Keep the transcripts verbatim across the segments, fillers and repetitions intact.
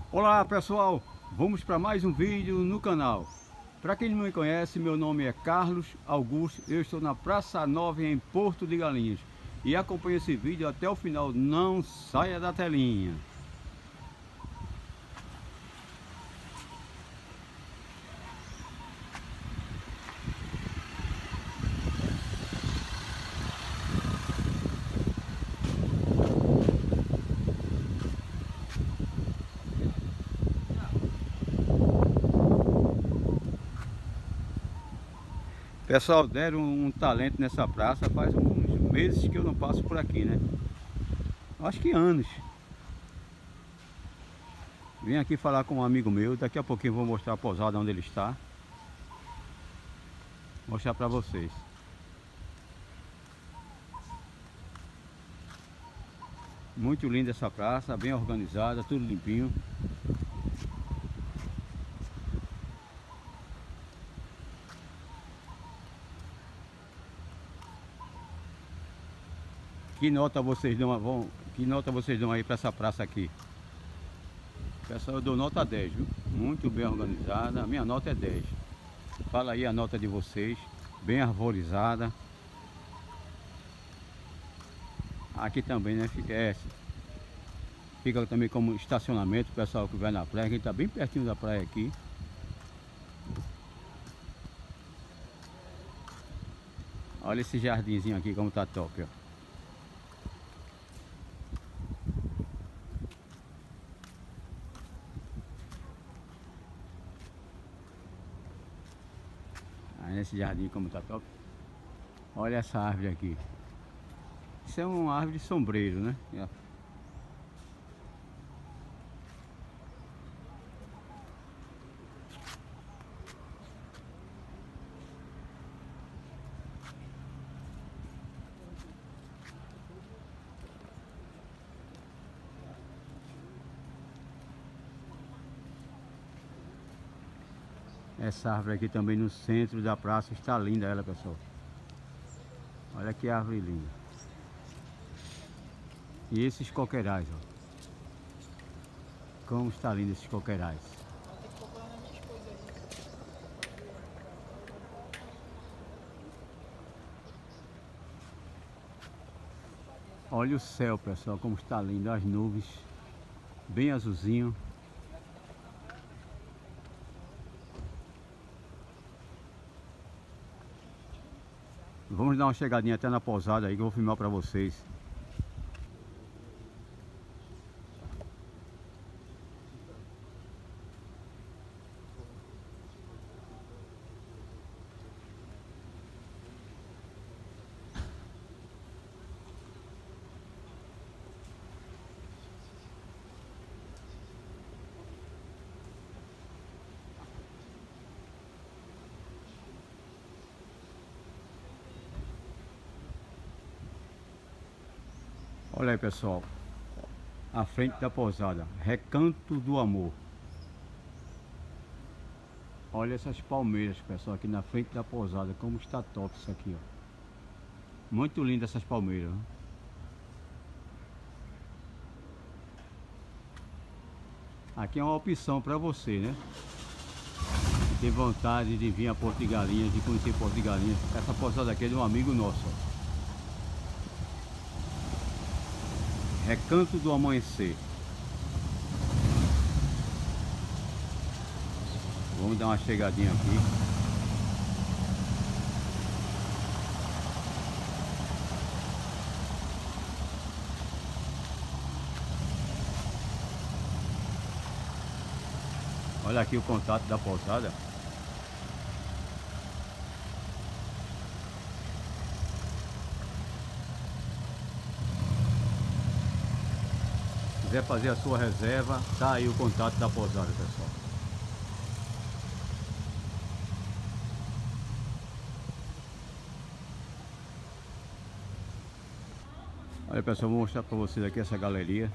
Olá pessoal, vamos para mais um vídeo no canal. Para quem não me conhece, meu nome é Carlos Augusto, eu estou na Praça Nova em Porto de Galinhas e acompanhe esse vídeo até o final, não saia da telinha. Pessoal, deram um talento nessa praça faz uns meses que eu não passo por aqui, né? Acho que anos. Vim aqui falar com um amigo meu, daqui a pouquinho vou mostrar a pousada onde ele está. Mostrar para vocês. Muito linda essa praça, bem organizada, tudo limpinho. Que nota vocês dão, vão, que nota vocês dão aí para essa praça aqui? Pessoal, eu dou nota dez, viu? Muito bem organizada, a minha nota é dez. Fala aí a nota de vocês, bem arborizada. Aqui também, né? Fica, é, fica também como estacionamento, o pessoal que vai na praia, que está bem pertinho da praia aqui. Olha esse jardinzinho aqui como tá top, ó. Aí esse jardim como tá top. Olha essa árvore aqui. Isso é uma árvore de sombreiro, né? Essa árvore aqui também no centro da praça, está linda ela, pessoal. Olha que árvore linda. E esses coqueirais, ó. Como está lindo esses coqueirais. Olha o céu, pessoal, como está lindo, as nuvens bem azulzinho. Vamos dar uma chegadinha até na pousada aí que eu vou filmar para vocês. Olha aí, pessoal, a frente da pousada, Recanto do Amor. Olha essas palmeiras, pessoal, aqui na frente da pousada, como está top isso aqui, ó. Muito linda essas palmeiras, né? Aqui é uma opção para você, né? Tem vontade de vir a Porto de Galinhas, de conhecer Porto de Galinhas. Essa pousada aqui é de um amigo nosso, ó. Recanto do Amanhecer. Vamos dar uma chegadinha aqui. Olha aqui o contato da pousada. Se quiser fazer a sua reserva, tá aí o contato da pousada, pessoal. Olha, pessoal, vou mostrar para vocês aqui essa galeria.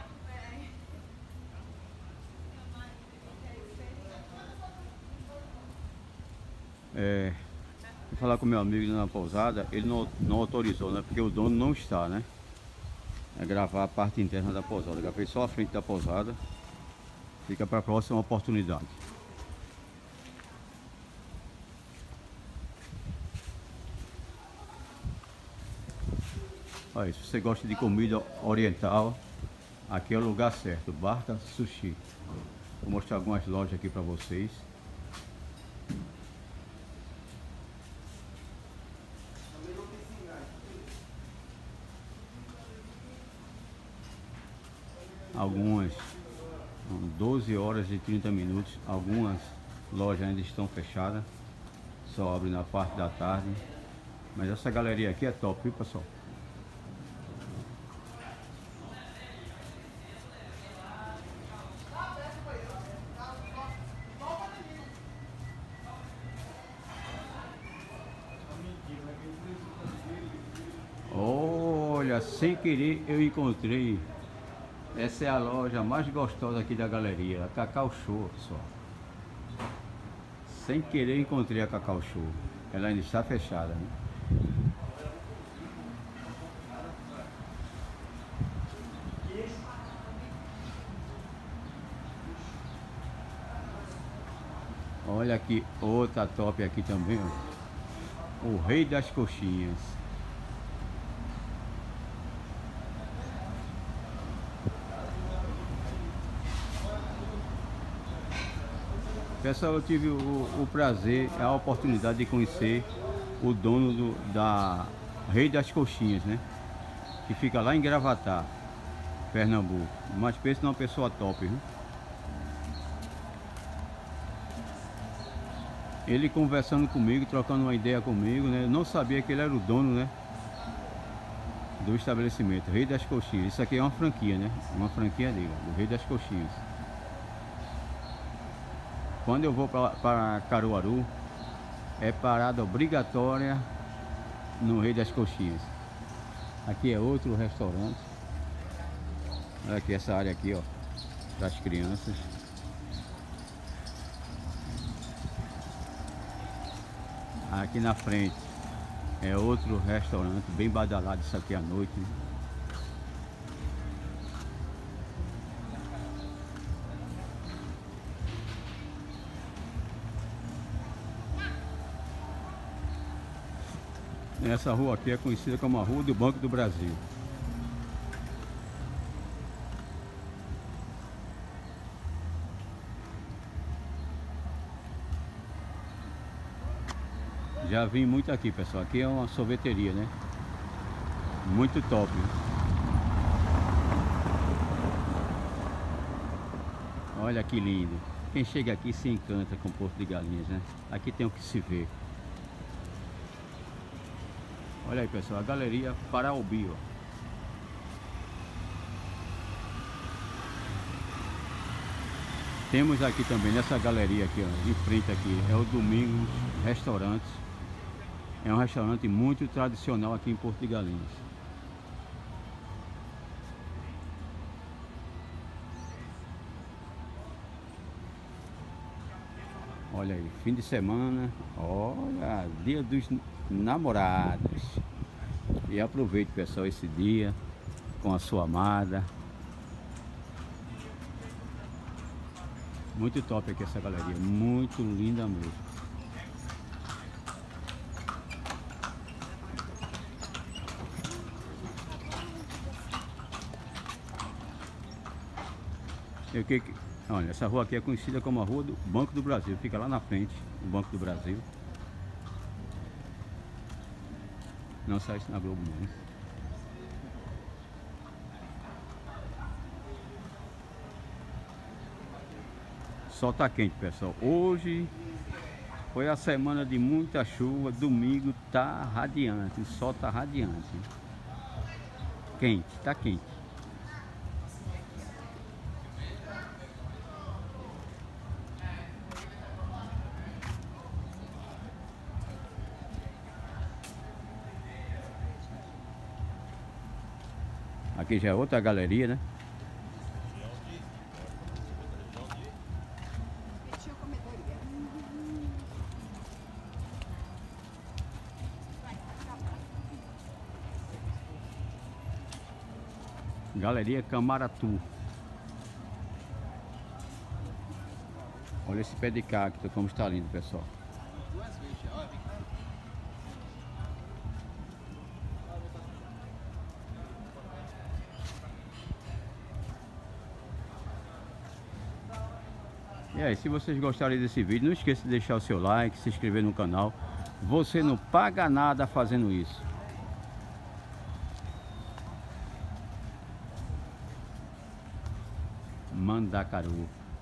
É, vou falar com meu amigo na pousada, ele não, não autorizou, né? Porque o dono não está, né? É gravar a parte interna da pousada. Gravei só a frente da pousada. Fica para a próxima oportunidade. Olha, se você gosta de comida oriental, aqui é o lugar certo, Barca Sushi. Vou mostrar algumas lojas aqui para vocês. Algumas doze horas e trinta minutos. Algumas lojas ainda estão fechadas, só abre na parte da tarde. Mas essa galeria aqui é top, viu, pessoal? Olha, sem querer eu encontrei. Essa é a loja mais gostosa aqui da galeria, a Cacau Show, pessoal. Sem querer encontrei a Cacau Show. Ela ainda está fechada, né? Olha aqui, outra top aqui também, ó. O Rei das Coxinhas. Pessoal, eu tive o, o prazer, a oportunidade de conhecer o dono do, da Rei das Coxinhas, né? Que fica lá em Gravatá, Pernambuco. Mas pensa numa pessoa top, viu? Ele conversando comigo, trocando uma ideia comigo, né? Eu não sabia que ele era o dono, né? Do estabelecimento, Rei das Coxinhas. Isso aqui é uma franquia, né? Uma franquia dele, do Rei das Coxinhas. Quando eu vou para Caruaru, é parada obrigatória no Rei das Coxinhas. Aqui é outro restaurante. Olha aqui essa área aqui, ó, das crianças. Aqui na frente é outro restaurante bem badalado, isso aqui à noite, né? Essa rua aqui é conhecida como a Rua do Banco do Brasil. Já vim muito aqui, pessoal. Aqui é uma sorveteria, né? Muito top. Olha que lindo. Quem chega aqui se encanta com Porto de Galinhas, né? Aqui tem o que se ver. Olha aí, pessoal, a galeria Paraobi, ó. Temos aqui também, nessa galeria aqui, ó, de frente aqui, é o Domingos Restaurantes. É um restaurante muito tradicional aqui em Porto de Galinhas. Olha aí, fim de semana, olha, dia dos namorados. E aproveite, pessoal, esse dia com a sua amada. Muito top aqui essa galeria, muito linda mesmo. E o que que... Olha, essa rua aqui é conhecida como a Rua do Banco do Brasil. Fica lá na frente, o Banco do Brasil. Não sai isso na Globo, não. Sol tá quente, pessoal. Hoje foi a semana de muita chuva. Domingo tá radiante. O sol tá radiante. Quente, tá quente. Aqui já é outra galeria, né? Galeria Camaratu. Olha esse pé de cacto como está lindo, pessoal. E aí, se vocês gostarem desse vídeo, não esqueça de deixar o seu like, se inscrever no canal. Você não paga nada fazendo isso. Mandacaru.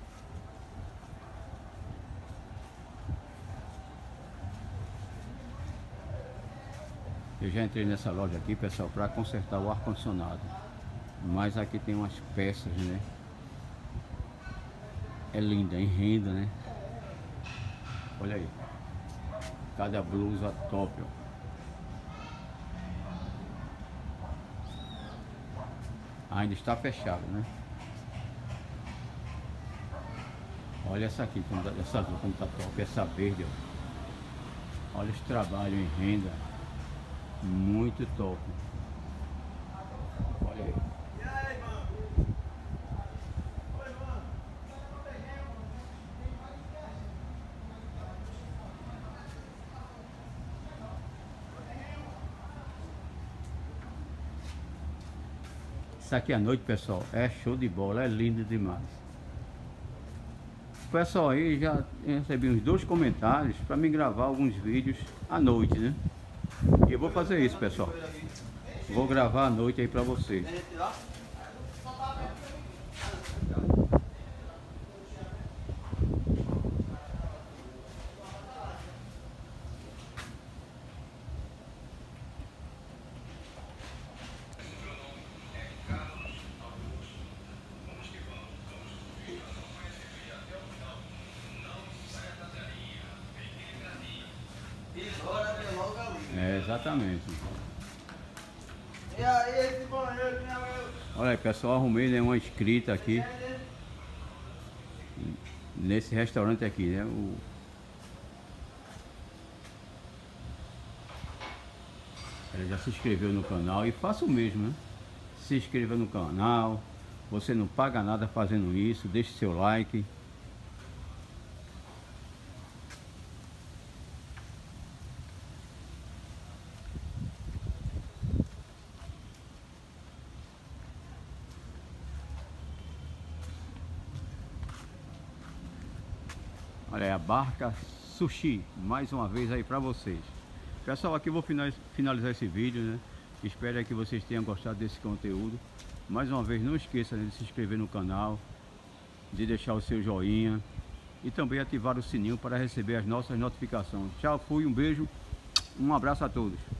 Eu já entrei nessa loja aqui, pessoal, para consertar o ar-condicionado. Mas aqui tem umas peças, né? É linda, em renda, né? Olha aí. Cada blusa top, ó. Ainda está fechado, né? Olha essa aqui, essa azul como tá top, essa verde, ó. Olha esse trabalho em renda. Muito top. Olha aí. Isso aqui à noite, pessoal, é show de bola, é lindo demais. Pessoal, aí já recebi uns dois comentários para me gravar alguns vídeos à noite, né? E eu vou fazer isso, pessoal. Vou gravar à noite aí para vocês. É, exatamente. E aí, esse banheiro, né, meu? Olha aí, pessoal, arrumei, né, uma inscrita aqui nesse restaurante aqui, né? O... Ela já se inscreveu no canal e faça o mesmo, né? Se inscreva no canal, você não paga nada fazendo isso, deixe seu like. Olha aí, a Barca Sushi, mais uma vez aí pra vocês. Pessoal, aqui eu vou finalizar esse vídeo, né? Espero que vocês tenham gostado desse conteúdo. Mais uma vez, não esqueça de se inscrever no canal, de deixar o seu joinha e também ativar o sininho para receber as nossas notificações. Tchau, fui, um beijo, um abraço a todos.